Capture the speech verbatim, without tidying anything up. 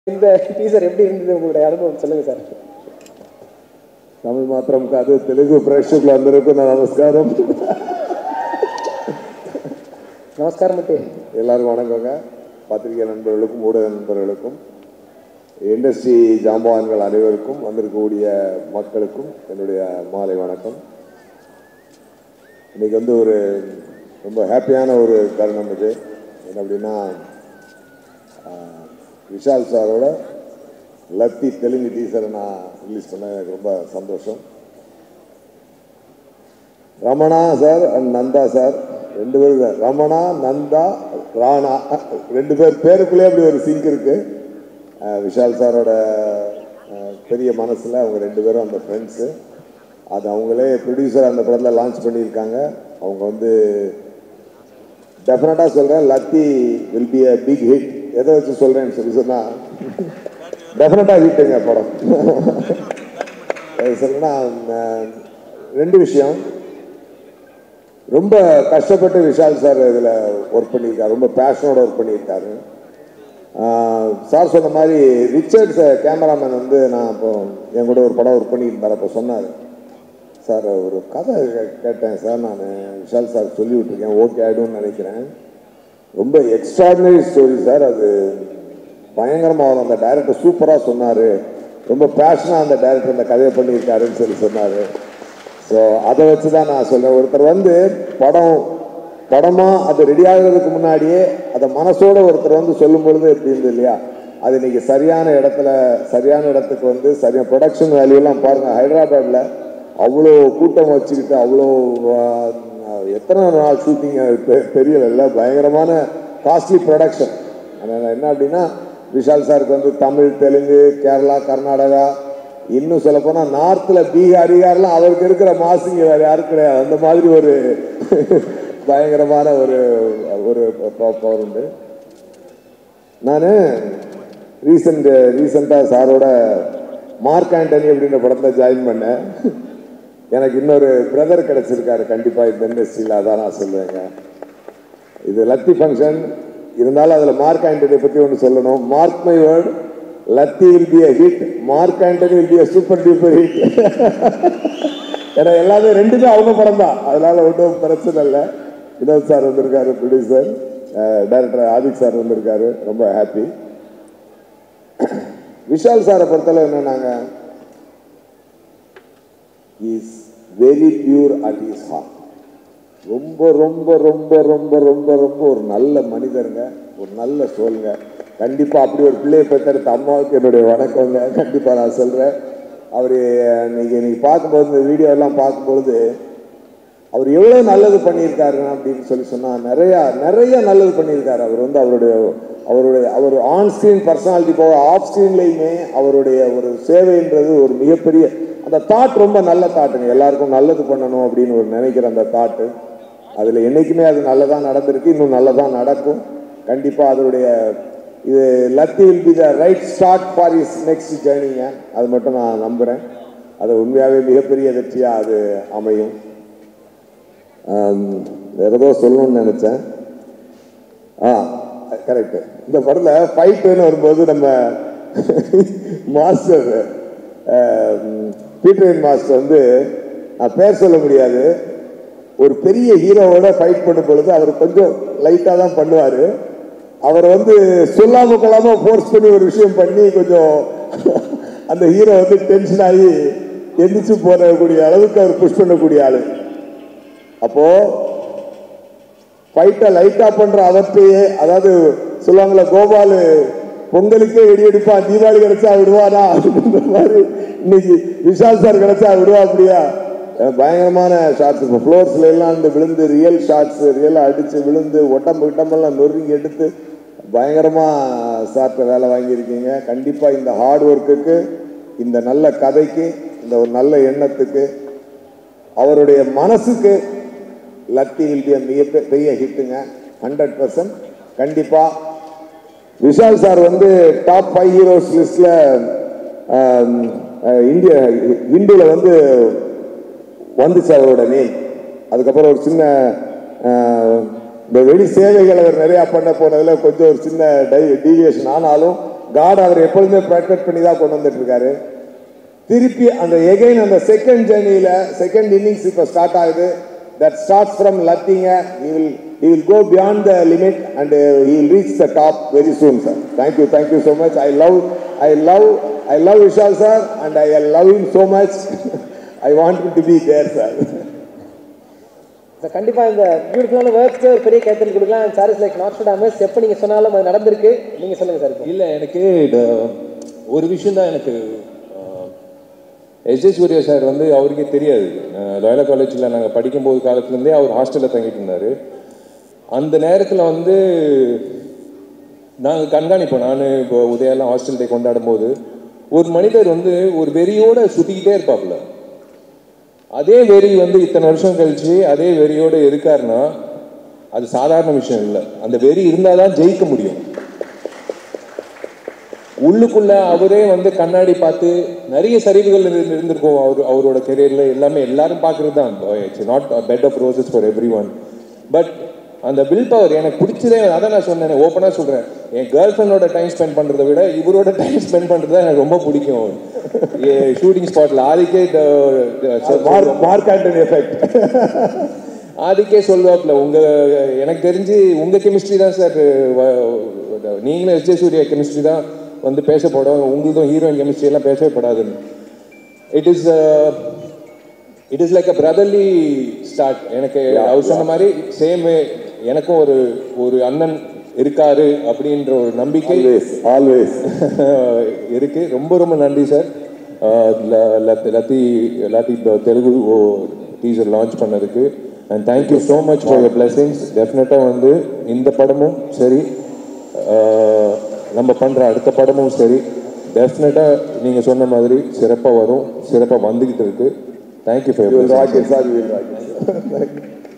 இந்த டீசர் எப்படி இருந்தது உங்களுடைய அனுபவம் சொல்லுங்க சார். தமிழ் மாத்திரம் కాదు తెలుగు ప్రేక్షకులందరికీ నా నమస్కారం. நமஸ்காரம் மட்டி. எல்லாருக்கும் வணக்கங்க. பத்திரிகை நண்பர்களுக்கும் ஊடக நண்பர்களுக்கும் இண்டஸ்ட்ரி ஜாம்பவான்கள் அனைவருக்கும் வந்திருக்கக்கூடிய மக்களுக்கும் என்னுடைய மாலை வணக்கம். இன்னைக்கு வந்து ஒரு ரொம்ப ஹாப்பியான ஒரு தருணம் இது. என்ன அப்படின்னா விஷால் சாரோட லத்தி தெலுங்கு டீசரை நான் ரிலீஸ் பண்ண எனக்கு ரொம்ப சந்தோஷம். Ramana sir and Nandha sir ரெண்டு பேரும் சார், ரமணா நந்தா ராணா ரெண்டு பேர் பேருக்குள்ளே அப்படி ஒரு சிங்க் இருக்கு. விஷால் சாரோட பெரிய மனசில் அவங்க ரெண்டு பேரும் அந்த ஃப்ரெண்ட்ஸு. அது அவங்களே ப்ரொடியூசர் அந்த படத்தில் லான்ச் பண்ணியிருக்காங்க. அவங்க வந்து டெஃபினட்டாக சொல்கிறேன், Laatti will be a big hit. எதை வச்சு சொல்கிறேன்னு சொல்லி சொன்னால் டெஃபினட்டாக ஹிட்டுங்க படம். சொல்லுன்னா ரெண்டு விஷயம். ரொம்ப கஷ்டப்பட்டு விஷால் சார் இதில் ஒர்க் பண்ணியிருக்காரு, ரொம்ப பேஷனோட ஒர்க் பண்ணியிருக்காரு. சார் சொன்ன மாதிரி ரிச்சர்ட்ஸ் கேமராமேன் வந்து நான் இப்போ என் கூட ஒரு படம் ஒர்க் பண்ணியிருந்தார். அப்போ சொன்னார், சார் ஒரு கதை கேட்டேன் சார், நான் விஷால் சார் சொல்லி விட்டுருக்கேன், ஓகே ஆகிடும்னு நினைக்கிறேன். ரொம்ப எக்ஸ்ட்ராடினரி ஸ்டோரி சார், அது பயங்கரமாக அந்த டைரக்டர் சூப்பராக சொன்னார், ரொம்ப பேஷனாக அந்த டைரக்டர் அந்த கதையை பண்ணியிருக்காருன்னு சொல்லி சொன்னார். ஸோ அதை வச்சு தான் நான் சொல்கிறேன், ஒருத்தர் வந்து படம் படமாக அது ரெடி ஆகிறதுக்கு முன்னாடியே அதை மனசோடு ஒருத்தர் வந்து சொல்லும் பொழுது எப்படி இருந்தது இல்லையா, அது இன்றைக்கி சரியான இடத்துல சரியான இடத்துக்கு வந்து சரியான ப்ரொடக்ஷன் வேல்யூலாம் பாருங்கள். ஹைதராபாத்தில் அவ்வளோ கூட்டம் வச்சுக்கிட்டு அவ்வளோ எத்தனை நாள் ஷூட்டிங் தெரியல, பயங்கரமான காஸ்ட்லி ப்ரொடக்ஷன். அதனால் என்ன அப்படின்னா விஷால் சாருக்கு வந்து தமிழ், தெலுங்கு, கேரளா, கர்நாடகா, இன்னும் சொல்லப்போனால் நார்த்தில் பீகார் பீகார்லாம் அவருக்கு இருக்கிற மாசுங்க வேறு யாரும் கிடையாது. அந்த மாதிரி ஒரு பயங்கரமான ஒரு ஒரு பவர் உண்டு. நான் ரீசெண்ட் ரீசெண்டாக சாரோட மார்க் ஆண்டனி அப்படின்ற படத்தில் ஜாயின் பண்ணேன். எனக்கு இன்னொரு பிரதர் கிடச்சிருக்காரு கண்டிப்பாக இந்த இண்டஸ்ட்ரியில், அதான் நான் சொல்லுவேங்க. இது லத்தி ஃபங்க்ஷன் இருந்தாலும் அதில் மார்க் ஆண்டனியை பற்றி ஒன்று சொல்லணும். Mark my word, Laatti will be a hit, Mark Antony will be a super duper hit. ஏன்னா எல்லாமே ரெண்டுமே அவங்க படம் தான், அதனால ஒன்றும் பிரச்சனை இல்லை. வினோத் சார் வந்திருக்காரு, ப்ரொடியூசர், டைரக்டர் ஆதிக் சார் வந்திருக்காரு, ரொம்ப ஹாப்பி. விஷால் சாரை பொறுத்தளவு என்னன்னாங்க, is very pure at his heart. ரொம்ப ரொம்ப ரொம்ப ரொம்ப ரொம்ப ரொம்ப ஒரு நல்ல மனிதருங்க, ஒரு நல்ல சோலுங்க. கண்டிப்பாக அப்படி ஒரு பிள்ளையை பெற்றெடுத்த அம்மாவுக்கு என்னுடைய வணக்கங்க. கண்டிப்பாக நான் சொல்கிறேன். அவர் இன்னைக்கு இன்னைக்கு பார்க்கும்போது இந்த வீடியோலாம் பார்க்கும்பொழுது அவர் எவ்வளோ நல்லது பண்ணியிருக்காரு அப்படின்னு சொல்லி சொன்னால், நிறையா நிறைய நல்லது பண்ணியிருக்காரு. அவர் வந்து அவருடைய அவருடைய அவர் ஆன் ஸ்க்ரீன் பர்சனாலிட்டி போக ஆஃப் ஸ்க்ரீன்லேயுமே அவருடைய ஒரு சேவைன்றது ஒரு மிகப்பெரிய அந்த தாட், ரொம்ப நல்ல தாட்டுங்க. எல்லாருக்கும் நல்லது பண்ணணும் அப்படின்னு ஒரு நினைக்கிற அந்த தாட்டு, அதில் என்றைக்குமே அது நல்லதாக நடந்திருக்கு, இன்னும் நல்லதாக நடக்கும். கண்டிப்பாக அதனுடைய இது Laatti will be the right start for his next ஜேர்னிங்க. அது மட்டும் நான் நம்புகிறேன். அது உண்மையாகவே மிகப்பெரிய வெற்றியாக அது அமையும். வேறு ஏதோ சொல்லணும்னு நினச்சேன். ஆ கரெக்டு. இந்த படத்தில் ஃபைட்டுன்னு வரும்போது நம்ம மாஸ்டர் பீட்டர் மாஸ்டர் வந்து நான் பேர் சொல்ல முடியாது, ஒரு பெரிய ஹீரோவோட ஃபைட் பண்ணும் பொழுது அவர் கொஞ்சம் லைட்டாக தான் பண்ணுவார். அவர் வந்து சொல்லாம கொள்ளாம ஃபோர்ஸ் பண்ணி ஒரு விஷயம் பண்ணி கொஞ்சம் அந்த ஹீரோ வந்து டென்ஷன் ஆகி எந்திரிச்சு போகக்கூடிய அளவுக்கு அவர் புஷ் பண்ணக்கூடிய ஆளு. அப்போ ஃபைட்டை லைட்டா பண்ற அவர்த்தையே, அதாவது சொல்லுவாங்களே கோபாலு பொங்கலுக்கே வெடி வெடிப்பா, தீபாவளி கிடைச்சா விடுவாரா அப்படின்ற மாதிரி இன்னைக்கு விஷால் சார் கிடைச்சா விடுவா. அப்படியா பயங்கரமான ஷாட்ஸ், இப்போ ஃப்ளோர்ஸ்ல எல்லாம் இந்த விழுந்து ரியல் ஷாட்ஸ், ரியலாக அடித்து விழுந்து உடம்பு கிட்டம்பெல்லாம் நொறுங்கி எடுத்து பயங்கரமாக சார்ட்ட வேலை வாங்கியிருக்கீங்க. கண்டிப்பாக இந்த ஹார்ட் ஒர்க்குக்கு, இந்த நல்ல கதைக்கு, இந்த ஒரு நல்ல எண்ணத்துக்கு, அவருடைய மனசுக்கு லத்தி வில் பி மிக பெரிய ஹிட்டுங்க, ஹண்ட்ரட் பர்சன்ட். கண்டிப்பாக விஷால் சார் வந்து டாப் ஃபைவ் ஹீரோஸ் லிஸ்டில் இந்திய இந்தியில் வந்து வந்துச்சு அவரோட நேம். அதுக்கப்புறம் ஒரு சின்ன இந்த வெளி சேவைகள் அவர் நிறையா பண்ண போனதில் கொஞ்சம் ஒரு சின்ன டை டீவியேஷன் ஆனாலும் காட் அவர் எப்பொழுதுமே ப்ரொடெக்ட் பண்ணி தான் கொண்டு வந்துட்டு இருக்காரு. திருப்பி அந்த எகைன் அந்த செகண்ட் ஜேர்னியில் செகண்ட் இன்னிங்ஸ் இப்போ ஸ்டார்ட் ஆகுது. That starts from Lattinga. He will he will go beyond the limit and uh, he will reach the top very soon, sir. Thank you, thank you so much. I love, I love, I love Vishal sir, and I love him so much. I want him to be there, sir. Sir கண்டிப்பாக இந்த பியூட்டிஃபுல்லான works ஒரு பெரிய கைத்தறி கொடுக்கலாம். Sir is like Nostradamus. எப்போ நீங்கள் சொன்னாலும் அது நடந்திருக்கு. நீங்கள் சொல்லுங்கள் சார். இல்லை, எனக்கு ஒரு விஷயம் தான் எனக்கு எஸ் ஜே சூர்யா சார் வந்து அவருக்கே தெரியாது. லாயலா காலேஜில் நாங்கள் படிக்கும்போது காலத்துலேருந்தே அவர் ஹாஸ்டலில் தங்கிட்டு இருந்தார். அந்த நேரத்தில் வந்து நாங்கள் கண்காணிப்போம். நான் இப்போ உதயெல்லாம் ஹாஸ்டல் டே கொண்டாடும் போது ஒரு மனிதர் வந்து ஒரு வெறியோடு சுற்றிக்கிட்டே இருப்பாப்புல. அதே வெறி வந்து இத்தனை வருஷம் கழிச்சு அதே வெறியோடு இருக்காருன்னா அது சாதாரண விஷயம் இல்லை. அந்த வெறி இருந்தால் தான் ஜெயிக்க முடியும். உள்ளுக்குள்ள அவரே வந்து கண்ணாடி பார்த்து நிறைய சரிவுகள் இருந்திருக்கும் அவர் அவரோட கெரியரில். எல்லாமே எல்லாரும் பார்க்குறது தான். It's not bed of roses for everyone. But அந்த வில் பவர் எனக்கு பிடிச்சதே. அதான் நான் சொன்னேன், ஓப்பனாக சொல்கிறேன், என் கேர்ள் ஃப்ரெண்டோட டைம் ஸ்பெண்ட் பண்ணுறதை விட இவரோட டைம் ஸ்பெண்ட் பண்ணுறது தான் எனக்கு ரொம்ப பிடிக்கும். ஷூட்டிங் ஸ்பாட்டில் ஆதிக்கே மார்க் ஆண்டனி எஃபெக்ட் ஆதிக்கே சொல்வாப்பில், உங்கள் எனக்கு தெரிஞ்சு உங்கள் கெமிஸ்ட்ரி தான் சார், நீங்களும் எஸ் ஜே சூர்யா கெமிஸ்ட்ரி தான் வந்து பேசப்படும், உங்களுக்கும் ஹீரோயின் கெமிஸ்ட்ரி எல்லாம் பேசவே படாதுன்னு. It is it is like a brotherly start. எனக்கு அவர் சொன்ன மாதிரி சேம் வே எனக்கும் ஒரு ஒரு அண்ணன் இருக்காரு அப்படின்ற ஒரு நம்பிக்கை ஆல்வேஸ் இருக்கு. ரொம்ப ரொம்ப நன்றி sir. Laththi Laththi Telugu teaser launch பண்ணதுக்கு. And thank you so much for your blessings. டெஃபினட்டாக வந்து இந்த படமும் சரி, நம்ம பண்ணுற அடுத்த படமும் சரி, டெஃபினட்டாக நீங்கள் சொன்ன மாதிரி சிறப்பாக வரும், சிறப்பாக வந்துக்கிட்டு இருக்கு. Thank you for your rocket sir.